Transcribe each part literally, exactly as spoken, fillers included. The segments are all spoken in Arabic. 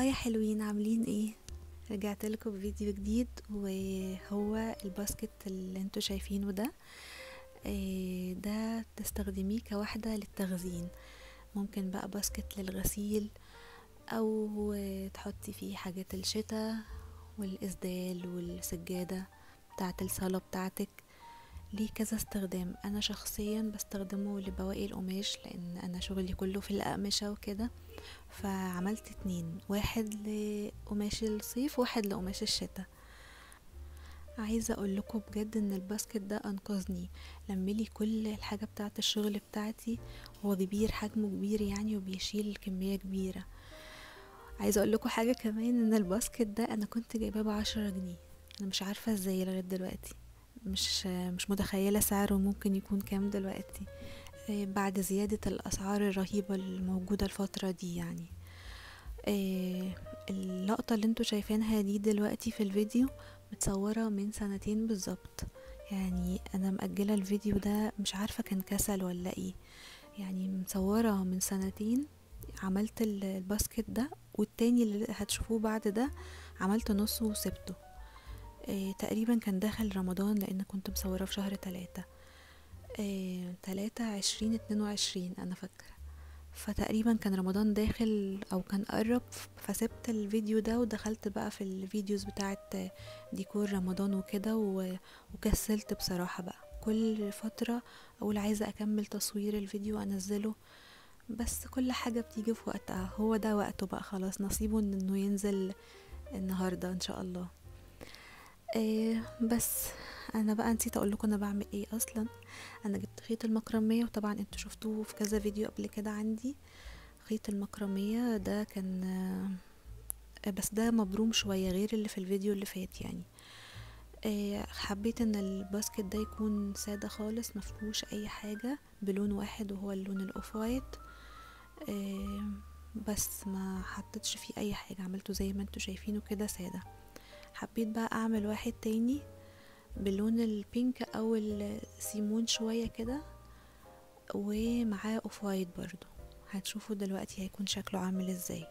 هاي يا حلوين، عاملين ايه؟ رجعت لكم بفيديو جديد، وهو الباسكت اللي انتوا شايفينه ده. إيه ده؟ تستخدميه كواحدة للتخزين. ممكن بقى باسكت للغسيل، او تحطي فيه حاجات الشتاء والاسدال والسجادة بتاعة الصالة بتاعتك. ليه كذا استخدام. انا شخصيا بستخدمه لبواقي القماش، لان انا شغلي كله في الاقمشة وكده. فعملت اتنين، واحد لقماش الصيف وواحد لقماش الشتاء. عايزة اقول لكم بجد ان الباسكت ده انقذني. لملي كل الحاجة بتاعة الشغل بتاعتي. هو كبير، حجمه كبير يعني، وبيشيل كمية كبيرة. عايزة اقول لكم حاجة كمان، ان الباسكت ده انا كنت جايباه بعشرة جنيه. انا مش عارفة ازاي لغاية دلوقتي. مش مش متخيلة سعره ممكن يكون كام دلوقتي، آه، بعد زيادة الاسعار الرهيبة الموجودة الفترة دي يعني. آه، اللقطة اللي انتوا شايفينها دي دلوقتي في الفيديو متصورة من سنتين بالظبط. يعني انا مأجلة الفيديو ده، مش عارفة كان كسل ولا ايه. يعني مصورة من سنتين. عملت ال- الباسكت ده، والتاني اللي هتشوفوه بعد ده عملت نصه وسبته. آه، تقريبا كان داخل رمضان، لان كنت مصورة في شهر تلاتة. آه، تلاتة عشرين اتنين وعشرين انا فاكرة. فتقريبا كان رمضان داخل او كان قرب، فسبت الفيديو ده ودخلت بقى في الفيديوز بتاعت ديكور رمضان وكده و- وكسلت بصراحة. بقى كل فترة اقول عايزة اكمل تصوير الفيديو انزله، بس كل حاجة بتيجي في وقتها. هو ده وقته بقى، خلاص نصيبه إن- انه ينزل النهاردة ان شاء الله. إيه بس انا بقى نسيت اقول لكم انا بعمل ايه اصلا. انا جبت خيط المكرمية، وطبعا انتوا شفتوه في كذا فيديو قبل كده عندي. خيط المكرمية ده كان، آه، بس ده مبروم شوية غير اللي في الفيديو اللي فات يعني. آه، حبيت ان الباسكت ده يكون سادة خالص، مفهوش اي حاجة، بلون واحد وهو اللون الاوف وايت. آه، بس ما حطيتش فيه اي حاجة، عملته زي ما انتوا شايفينه كده سادة. حبيت بقى اعمل واحد تاني باللون البينك او السيمون شوية كده، ومعاه اوف وايت برضو. هتشوفوا دلوقتي هيكون شكله عامل ازاي.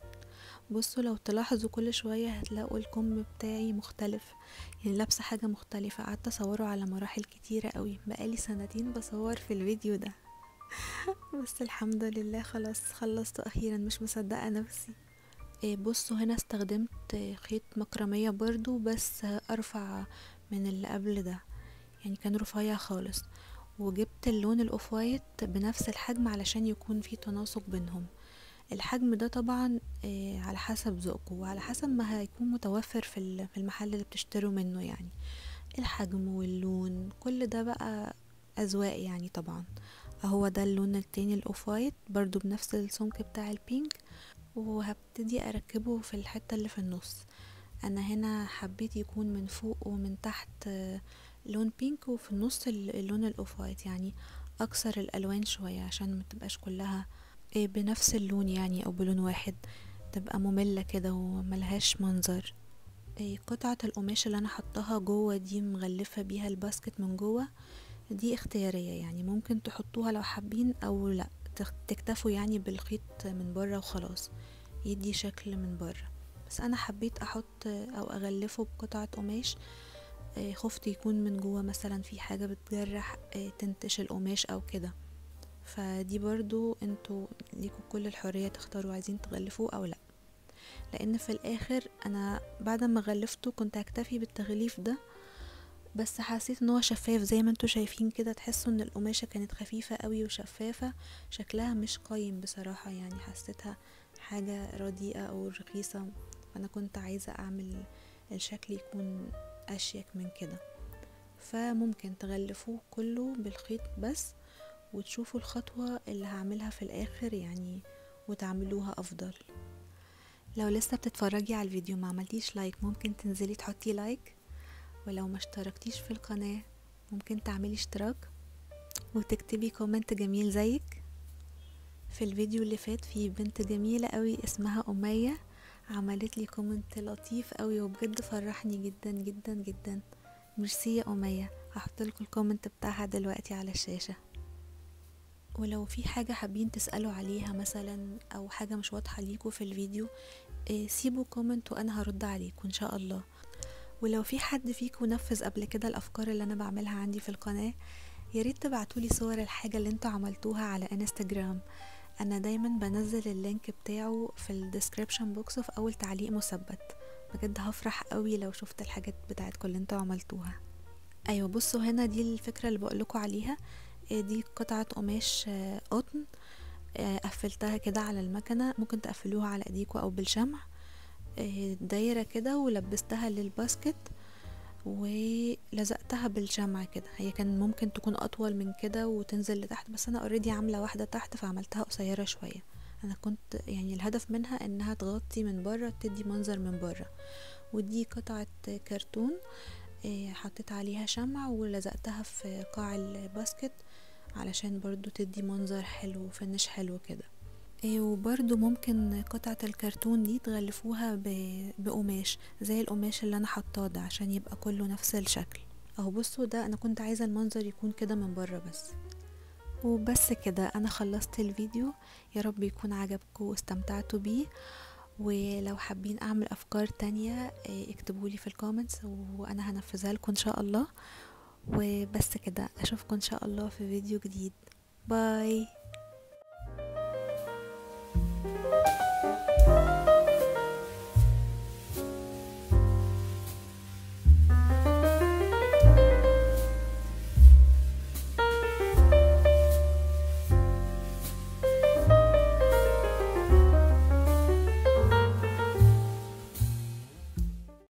بصوا لو تلاحظوا كل شوية هتلاقوا الكم بتاعي مختلف، يعني لابسة حاجة مختلفة. قعدت اصوره على مراحل كتيرة قوي، بقالي سنتين بصور في الفيديو ده. بس الحمد لله خلاص خلصت اخيرا، مش مصدقة نفسي. إيه بصوا هنا استخدمت خيط مكرمية برضو، بس ارفع من اللي قبل ده، يعني كان رفيع خالص. وجبت اللون الاوف وايت بنفس الحجم علشان يكون في تناسق بينهم. الحجم ده طبعا آه، على حسب ذوقكم وعلى حسب ما هيكون متوفر في ال- في المحل اللي بتشتروا منه يعني. الحجم واللون كل ده بقى أذواق يعني طبعا. اهو ده اللون التاني الاوف وايت برضو بنفس السمك بتاع البينك، وهبتدي اركبه في الحتة اللي في النص. انا هنا حبيت يكون من فوق ومن تحت آه، لون بينك، وفي النص ال- اللون الاوف وايت، يعني اكسر الالوان شوية عشان ما تبقاش كلها آه، بنفس اللون يعني، او بلون واحد. تبقى مملة كده وملهاش منظر. آه، قطعة القماش اللي انا حطاها جوه دي مغلفة بيها الباسكت من جوه. دي اختيارية، يعني ممكن تحطوها لو حابين او لا، تخ- تكتفوا يعني بالخيط من بره وخلاص، يدي شكل من بره. بس انا حبيت احط او اغلفه بقطعة قماش. آه، خفت يكون من جوه مثلا في حاجة بتجرح، آه، تنتش القماش او كده. فدي برضو انتوا ليكوا كل الحرية تختاروا عايزين تغلفوه او لا. لان في الاخر انا بعد ما غلفته كنت هكتفي بالتغليف ده، بس حسيت ان هو شفاف زي ما انتوا شايفين كده. تحسوا ان القماشة كانت خفيفة قوي وشفافة، شكلها مش قايم بصراحة، يعني حسيتها حاجة رديئة او رخيصة. فانا كنت عايزة اعمل الشكل يكون اشيك من كده. فممكن تغلفوه كله بالخيط بس، وتشوفوا الخطوة اللي هعملها في الاخر يعني، وتعملوها افضل. لو لسه بتتفرجي على الفيديو ما عملتيش لايك، ممكن تنزلي تحطي لايك. ولو ما اشتركتيش في القناة ممكن تعملي اشتراك وتكتبي كومنت جميل زيك. في الفيديو اللي فات في بنت جميلة قوي اسمها أمية، عملت لي كومنت لطيف قوي وبجد فرحني جدا جدا جدا. ميرسي يا أمية. هحط لكم الكومنت بتاعها دلوقتي على الشاشة. ولو في حاجة حابين تسألوا عليها مثلا، او حاجة مش واضحة ليكوا في الفيديو، إيه سيبوا كومنت وانا هرد عليكم ان شاء الله. ولو في حد فيكم نفذ قبل كده الافكار اللي انا بعملها عندي في القناة، ياريت تبعتولي صور الحاجة اللي انتوا عملتوها على انستجرام. انا دايما بنزل اللينك بتاعه في الديسكريبشن بوكس وفي اول تعليق مثبت. بجد هفرح قوي لو شفت الحاجات بتاعتكم اللي انتوا عملتوها. ايوه بصوا هنا دي الفكرة اللي بقولكوا عليها. إيه دي قطعة قماش آه، قطن. آه، قفلتها كده على المكنة، ممكن تقفلوها على ايديكوا او بالشمع. آه، دايرة كده ولبستها للباسكت ولزقتها بالشمع كده. هي كان ممكن تكون اطول من كده وتنزل لتحت، بس انا اوريدي عامله واحده تحت فعملتها قصيره شويه. انا كنت يعني الهدف منها انها تغطي من بره، تدي منظر من بره. ودي قطعه كرتون إيه، حطيت عليها شمع ولزقتها في قاع الباسكت علشان برضو تدي منظر حلو وفنش حلو كده. إيه وبرضو ممكن قطعة الكرتون دي تغلفوها ب- بقماش زي القماش اللي انا حطاه ده عشان يبقى كله نفس الشكل. اهو بصوا ده انا كنت عايزة المنظر يكون كده من بره بس. وبس كده انا خلصت الفيديو. يا رب يكون عجبكم واستمتعتوا بيه. ولو حابين اعمل افكار تانية إيه، اكتبولي في الكومنتس وانا هنفذها لكم ان شاء الله. وبس كده اشوفكم ان شاء الله في فيديو جديد. باي.